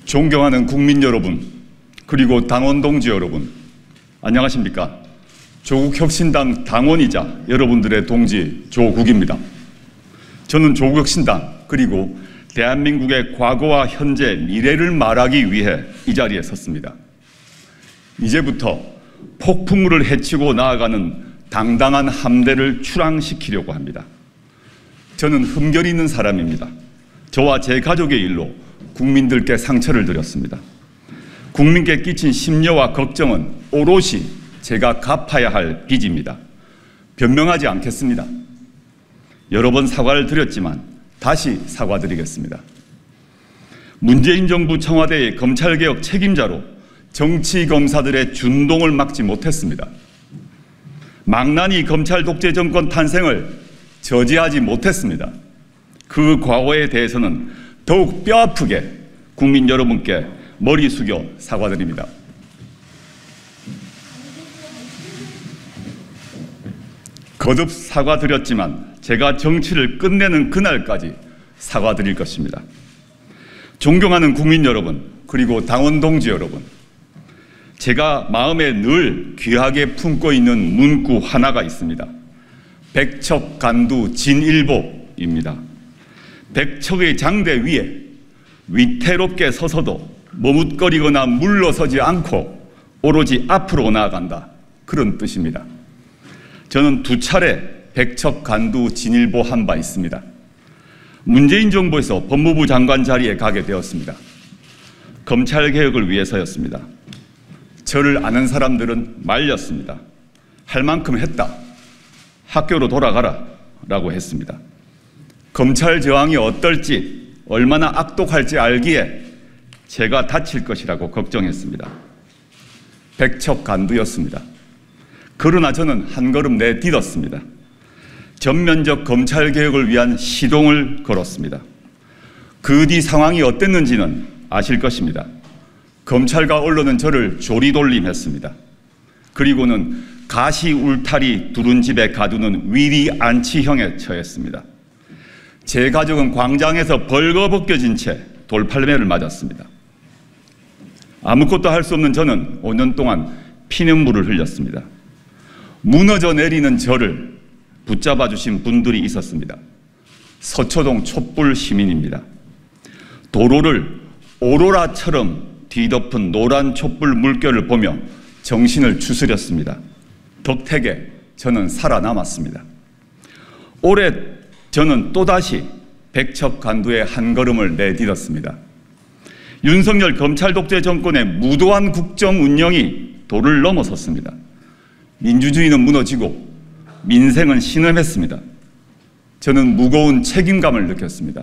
존경하는 국민 여러분, 그리고 당원 동지 여러분, 안녕하십니까? 조국혁신당 당원이자 여러분들의 동지 조국입니다. 저는 조국혁신당 그리고 대한민국의 과거와 현재, 미래를 말하기 위해 이 자리에 섰습니다. 이제부터 폭풍우를 헤치고 나아가는 당당한 함대를 출항시키려고 합니다. 저는 흠결 있는 사람입니다. 저와 제 가족의 일로 국민들께 상처를 드렸습니다. 국민께 끼친 심려와 걱정은 오롯이 제가 갚아야 할 빚입니다. 변명하지 않겠습니다. 여러 번 사과를 드렸지만 다시 사과드리겠습니다. 문재인 정부 청와대의 검찰개혁 책임자로 정치검사들의 준동을 막지 못했습니다. 망나니 검찰 독재 정권 탄생을 저지하지 못했습니다. 그 과거에 대해서는 더욱 뼈아프게 국민 여러분께 머리 숙여 사과드립니다. 거듭 사과드렸지만 제가 정치를 끝내는 그날까지 사과드릴 것입니다. 존경하는 국민 여러분, 그리고 당원 동지 여러분, 제가 마음에 늘 귀하게 품고 있는 문구 하나가 있습니다. 백척간두 진일보입니다. 백척의 장대 위에 위태롭게 서서도 머뭇거리거나 물러서지 않고 오로지 앞으로 나아간다, 그런 뜻입니다. 저는 2차례 백척간두 진일보 한 바 있습니다. 문재인 정부에서 법무부 장관 자리에 가게 되었습니다. 검찰개혁을 위해서였습니다. 저를 아는 사람들은 말렸습니다. 할 만큼 했다. 학교로 돌아가라 라고 했습니다. 검찰 저항이 어떨지, 얼마나 악독할지 알기에 제가 다칠 것이라고 걱정했습니다. 백척간두였습니다. 그러나 저는 한 걸음 내딛었습니다. 전면적 검찰개혁을 위한 시동을 걸었습니다. 그 뒤 상황이 어땠는지는 아실 것입니다. 검찰과 언론은 저를 조리돌림했습니다. 그리고는 가시 울타리 두른 집에 가두는 위리 안치형에 처했습니다. 제 가족은 광장에서 벌거벗겨진 채 돌팔매를 맞았습니다. 아무것도 할 수 없는 저는 5년 동안 피눈물을 흘렸습니다. 무너져 내리는 저를 붙잡아 주신 분들이 있었습니다. 서초동 촛불 시민입니다. 도로를 오로라처럼 뒤덮은 노란 촛불 물결을 보며 정신을 추스렸습니다. 덕택에 저는 살아남았습니다. 올해 저는 또다시 백척간두의 한 걸음을 내딛었습니다. 윤석열 검찰 독재 정권의 무도한 국정 운영이 도를 넘어섰습니다. 민주주의는 무너지고 민생은 신음했습니다. 저는 무거운 책임감을 느꼈습니다.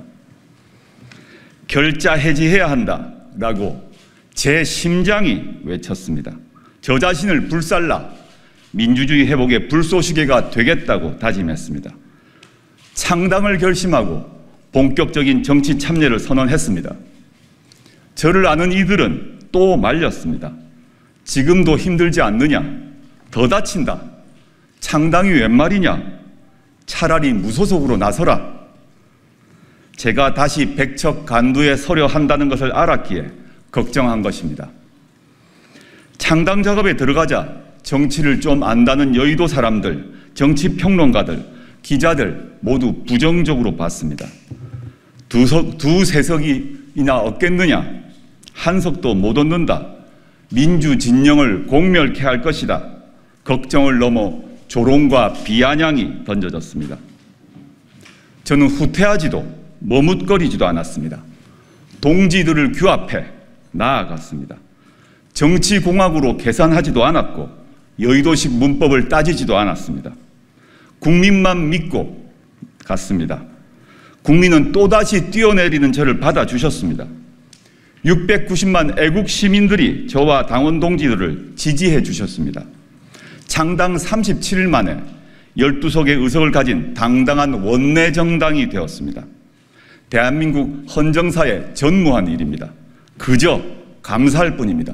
결자 해지해야 한다라고 제 심장이 외쳤습니다. 저 자신을 불살라 민주주의 회복의 불쏘시개가 되겠다고 다짐했습니다. 창당을 결심하고 본격적인 정치 참여를 선언했습니다. 저를 아는 이들은 또 말렸습니다. 지금도 힘들지 않느냐? 더 다친다. 창당이 웬 말이냐? 차라리 무소속으로 나서라. 제가 다시 백척간두에 서려 한다는 것을 알았기에 걱정한 것입니다. 창당 작업에 들어가자 정치를 좀 안다는 여의도 사람들, 정치평론가들, 기자들 모두 부정적으로 봤습니다. 두세 석이나 얻겠느냐? 한 석도 못 얻는다. 민주 진영을 공멸케 할 것이다. 걱정을 넘어 조롱과 비아냥이 던져졌습니다. 저는 후퇴하지도 머뭇거리지도 않았습니다. 동지들을 규합해 나아갔습니다. 정치공학으로 계산하지도 않았고 여의도식 문법을 따지지도 않았습니다. 국민만 믿고 갔습니다. 국민은 또다시 뛰어내리는 저를 받아주셨습니다. 690만 애국 시민들이 저와 당원 동지들을 지지해 주셨습니다. 창당 37일 만에 12석의 의석을 가진 당당한 원내 정당이 되었습니다. 대한민국 헌정사에 전무한 일입니다. 그저 감사할 뿐입니다.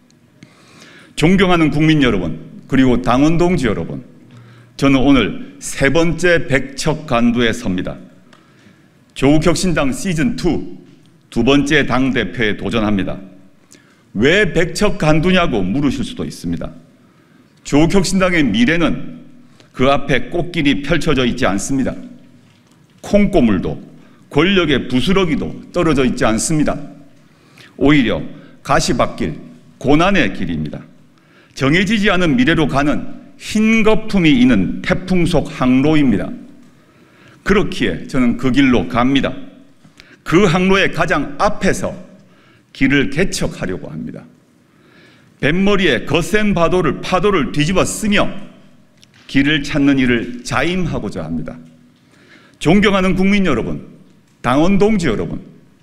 존경하는 국민 여러분, 그리고 당원 동지 여러분, 저는 오늘 3번째 백척간두에 섭니다. 조국혁신당 시즌2 두 번째 당대표에 도전합니다. 왜 백척간두냐고 물으실 수도 있습니다. 조국혁신당의 미래는 그 앞에 꽃길이 펼쳐져 있지 않습니다. 콩고물도 권력의 부스러기도 떨어져 있지 않습니다. 오히려 가시밭길, 고난의 길입니다. 정해지지 않은 미래로 가는 흰 거품이 있는 태풍 속 항로입니다. 그렇기에 저는 그 길로 갑니다. 그 항로의 가장 앞에서 길을 개척하려고 합니다. 뱃머리에 거센 파도를 뒤집어 쓰며 길을 찾는 일을 자임하고자 합니다. 존경하는 국민 여러분, 당원 동지 여러분,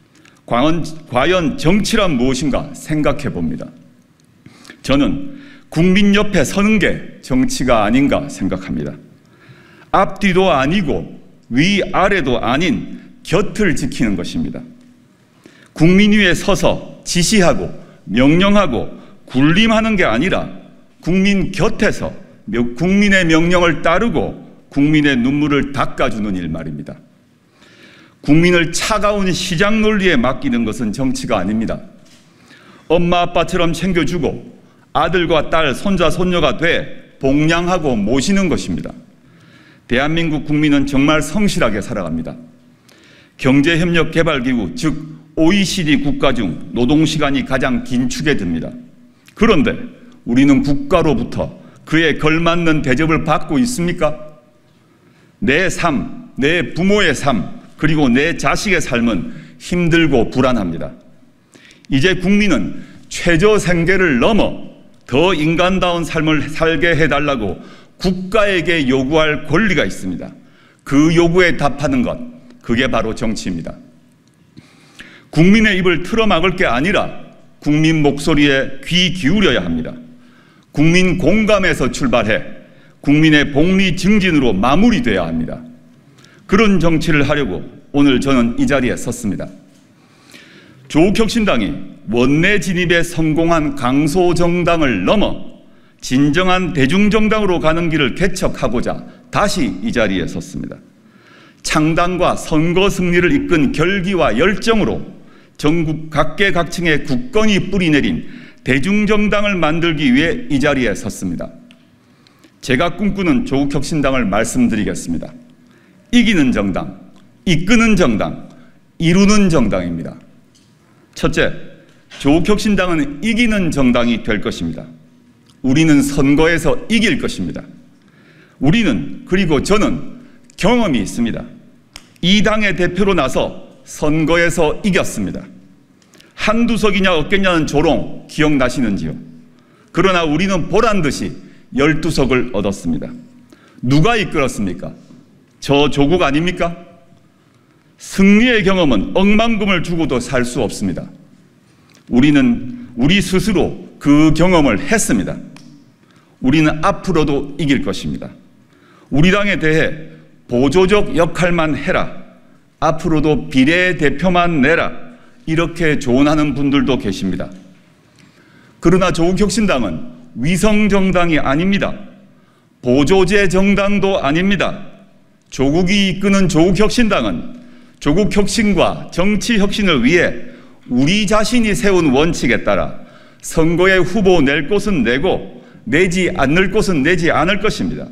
과연 정치란 무엇인가 생각해 봅니다. 저는 국민 옆에 서는 게 정치가 아닌가 생각합니다. 앞뒤도 아니고 위아래도 아닌 곁을 지키는 것입니다. 국민 위에 서서 지시하고 명령하고 군림하는 게 아니라 국민 곁에서 국민의 명령을 따르고 국민의 눈물을 닦아주는 일 말입니다. 국민을 차가운 시장 논리에 맡기는 것은 정치가 아닙니다. 엄마 아빠처럼 챙겨주고 아들과 딸, 손자, 손녀가 돼 봉양하고 모시는 것입니다. 대한민국 국민은 정말 성실하게 살아갑니다. 경제협력개발기구, 즉 OECD 국가 중 노동시간이 가장 긴 축에 듭니다. 그런데 우리는 국가로부터 그에 걸맞는 대접을 받고 있습니까? 내 삶, 내 부모의 삶, 그리고 내 자식의 삶은 힘들고 불안합니다. 이제 국민은 최저생계를 넘어 더 인간다운 삶을 살게 해달라고 국가에게 요구할 권리가 있습니다. 그 요구에 답하는 것, 그게 바로 정치입니다. 국민의 입을 틀어막을 게 아니라 국민 목소리에 귀 기울여야 합니다. 국민 공감에서 출발해 국민의 복리 증진으로 마무리돼야 합니다. 그런 정치를 하려고 오늘 저는 이 자리에 섰습니다. 조국혁신당이 원내 진입에 성공한 강소정당을 넘어 진정한 대중정당으로 가는 길을 개척하고자 다시 이 자리에 섰습니다. 창당과 선거 승리를 이끈 결기와 열정으로 전국 각계각층의 국권이 뿌리내린 대중정당을 만들기 위해 이 자리에 섰습니다. 제가 꿈꾸는 조국혁신당을 말씀드리겠습니다. 이기는 정당, 이끄는 정당, 이루는 정당입니다. 첫째, 조국혁신당은 이기는 정당이 될 것입니다. 우리는 선거에서 이길 것입니다. 우리는, 그리고 저는 경험이 있습니다. 이 당의 대표로 나서 선거에서 이겼습니다. 한두 석이냐 없겠냐는 조롱 기억나시는지요? 그러나 우리는 보란듯이 12석을 얻었습니다. 누가 이끌었습니까? 저 조국 아닙니까? 승리의 경험은 억만금을 주고도 살 수 없습니다. 우리는 우리 스스로 그 경험을 했습니다. 우리는 앞으로도 이길 것입니다. 우리 당에 대해 보조적 역할만 해라, 앞으로도 비례대표만 내라, 이렇게 조언하는 분들도 계십니다. 그러나 조국혁신당은 위성정당이 아닙니다. 보조제 정당도 아닙니다. 조국이 이끄는 조국혁신당은 조국혁신과 정치혁신을 위해 우리 자신이 세운 원칙에 따라 선거에 후보 낼 곳은 내고 내지 않을 곳은 내지 않을 것입니다.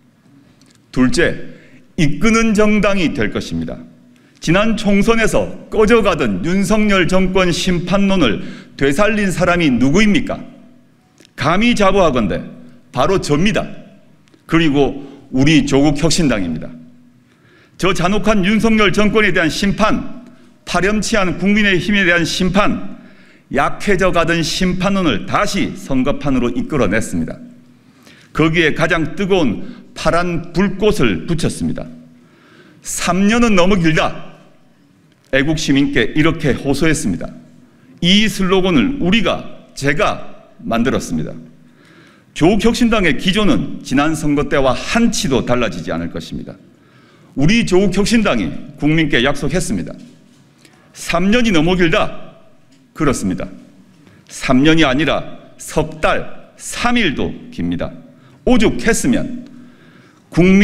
둘째, 이끄는 정당이 될 것입니다. 지난 총선에서 꺼져가던 윤석열 정권 심판론을 되살린 사람이 누구입니까? 감히 자부하건대 바로 저입니다. 그리고 우리 조국혁신당입니다. 저 잔혹한 윤석열 정권에 대한 심판, 파렴치한 국민의힘에 대한 심판, 약해져 가던 심판론을 다시 선거판으로 이끌어냈습니다. 거기에 가장 뜨거운 파란 불꽃을 붙였습니다. 3년은 너무 길다. 애국 시민께 이렇게 호소했습니다. 이 슬로건을 제가 만들었습니다. 조국혁신당의 기조는 지난 선거 때와 한치도 달라지지 않을 것입니다. 우리 조국혁신당이 국민께 약속했습니다. 3년이 너무 길다. 그렇습니다. 3년이 아니라 석 달, 3일도 깁니다. 오죽했으면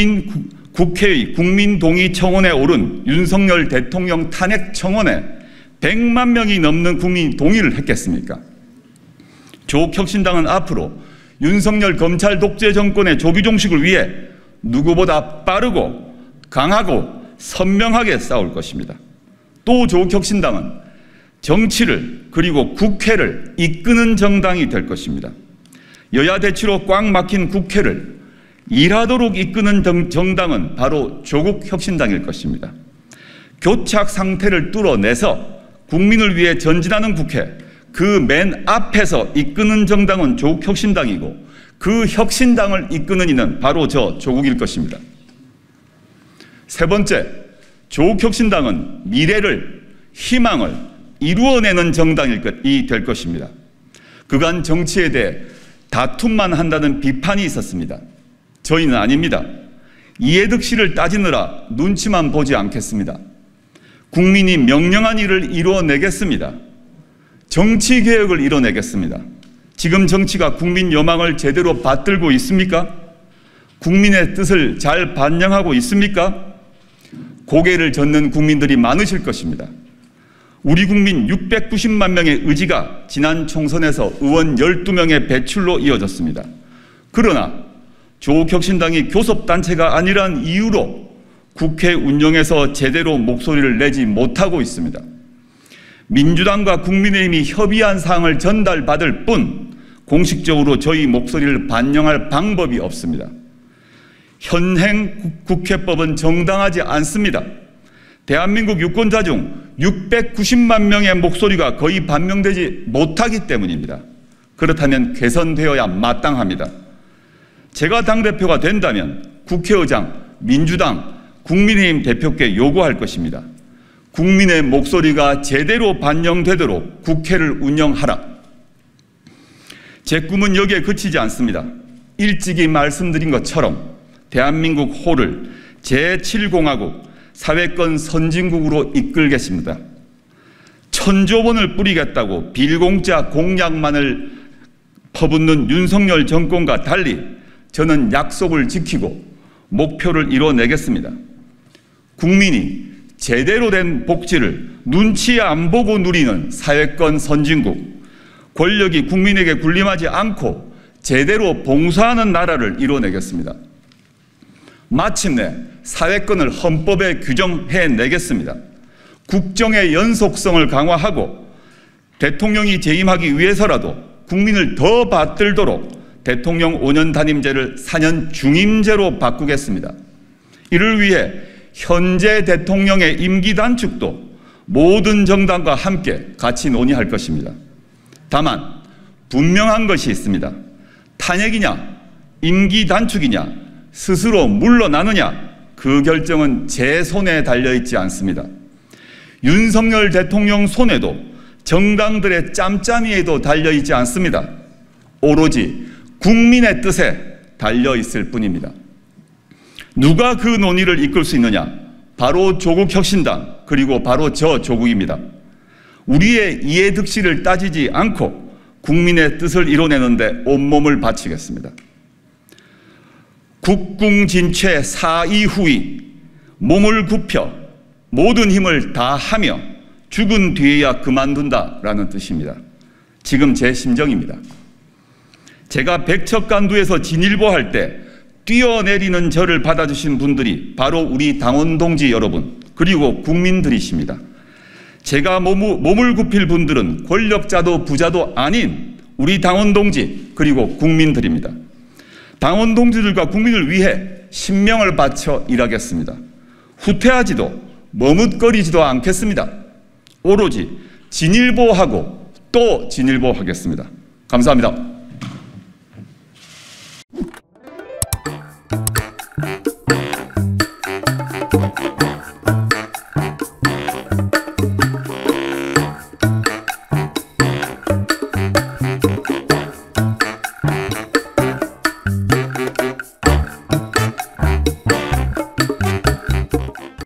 국회의 국민동의 청원에 오른 윤석열 대통령 탄핵 청원에 100만 명이 넘는 국민이 동의를 했겠습니까? 조국혁신당은 앞으로 윤석열 검찰 독재 정권의 조기 종식을 위해 누구보다 빠르고 강하고 선명하게 싸울 것입니다. 또 조국혁신당은 정치를 그리고 국회를 이끄는 정당이 될 것입니다. 여야 대치로 꽉 막힌 국회를 일하도록 이끄는 정당은 바로 조국혁신당일 것입니다. 교착 상태를 뚫어내서 국민을 위해 전진하는 국회, 그 맨 앞에서 이끄는 정당은 조국혁신당이고 그 혁신당을 이끄는 이는 바로 저 조국일 것입니다. 세 번째, 조국혁신당은 미래를, 희망을 이루어내는 정당이 될 것입니다. 그간 정치에 대해 다툼만 한다는 비판이 있었습니다. 저희는 아닙니다. 이해득실을 따지느라 눈치만 보지 않겠습니다. 국민이 명령한 일을 이루어내겠습니다. 정치개혁을 이뤄내겠습니다. 지금 정치가 국민 여망을 제대로 받들고 있습니까? 국민의 뜻을 잘 반영하고 있습니까? 고개를 젓는 국민들이 많으실 것입니다. 우리 국민 690만 명의 의지가 지난 총선에서 의원 12명의 배출로 이어졌습니다. 그러나 조국혁신당이 교섭단체가 아니란 이유로 국회 운영에서 제대로 목소리를 내지 못하고 있습니다. 민주당과 국민의힘이 협의한 사항을 전달받을 뿐 공식적으로 저희 목소리를 반영할 방법이 없습니다. 현행 국회법은 정당하지 않습니다. 대한민국 유권자 중 690만 명의 목소리가 거의 반영되지 못하기 때문입니다. 그렇다면 개선되어야 마땅합니다. 제가 당대표가 된다면 국회의장, 민주당, 국민의힘 대표께 요구할 것입니다. 국민의 목소리가 제대로 반영되도록 국회를 운영하라. 제 꿈은 여기에 그치지 않습니다. 일찍이 말씀드린 것처럼 대한민국 호를 제7공화국 사회권 선진국으로 이끌겠습니다. 1000조 원을 뿌리겠다고 빌공짜 공약만을 퍼붓는 윤석열 정권과 달리 저는 약속을 지키고 목표를 이뤄내겠습니다. 국민이 제대로 된 복지를 눈치 안 보고 누리는 사회권 선진국, 권력이 국민에게 군림하지 않고 제대로 봉사하는 나라를 이뤄내겠습니다. 마침내 사회권을 헌법에 규정해내겠습니다. 국정의 연속성을 강화하고 대통령이 재임하기 위해서라도 국민을 더 받들도록 대통령 5년 단임제를 4년 중임제로 바꾸겠습니다. 이를 위해 현재 대통령의 임기 단축도 모든 정당과 함께 같이 논의할 것입니다. 다만 분명한 것이 있습니다. 탄핵이냐, 임기 단축이냐, 스스로 물러나느냐, 그 결정은 제 손에 달려있지 않습니다. 윤석열 대통령 손에도 정당들의 짬짬이에도 달려있지 않습니다. 오로지 국민의 뜻에 달려있을 뿐입니다. 누가 그 논의를 이끌 수 있느냐? 바로 조국혁신당, 그리고 바로 저 조국입니다. 우리의 이해득실을 따지지 않고 국민의 뜻을 이뤄내는데 온몸을 바치겠습니다. 국궁진최 사이후이, 몸을 굽혀 모든 힘을 다하며 죽은 뒤에야 그만둔다라는 뜻입니다. 지금 제 심정입니다. 제가 백척간두에서 진일보할 때 뛰어내리는 저를 받아주신 분들이 바로 우리 당원 동지 여러분, 그리고 국민들이십니다. 제가 몸을 굽힐 분들은 권력자도 부자도 아닌 우리 당원 동지, 그리고 국민들입니다. 당원 동지들과 국민을 위해 신명을 바쳐 일하겠습니다. 후퇴하지도 머뭇거리지도 않겠습니다. 오로지 진일보하고 또 진일보하겠습니다. 감사합니다.